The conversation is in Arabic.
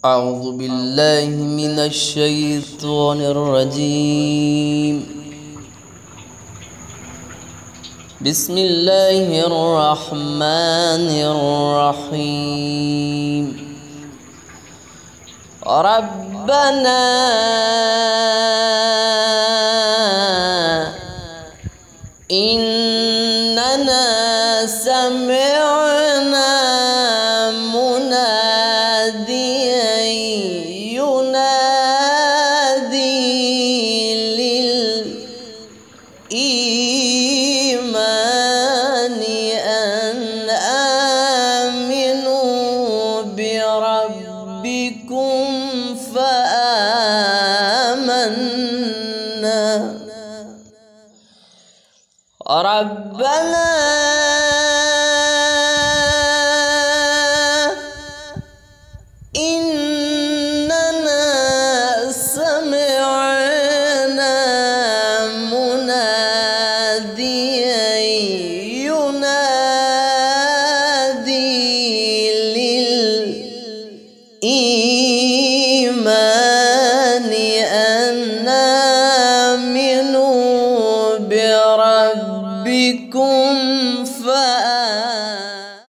أعوذ بالله من الشيطان الرجيم. بسم الله الرحمن الرحيم. ربنا إننا سمعنا مناديا ينادي للإيمان أن آمنوا بربكم فآمنا. ربنا إننا سمعنا مناديا ينادي للإيمان أن آمنوا بربكم